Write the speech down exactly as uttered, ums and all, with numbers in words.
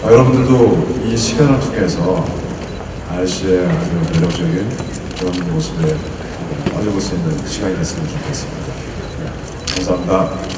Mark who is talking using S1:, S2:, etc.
S1: 아, 여러분들도 이 시간을 통해서 알씨의 아주 매력적인 그런 모습에 빠져볼 수 있는 시간이 됐으면 좋겠습니다. 네, 감사합니다.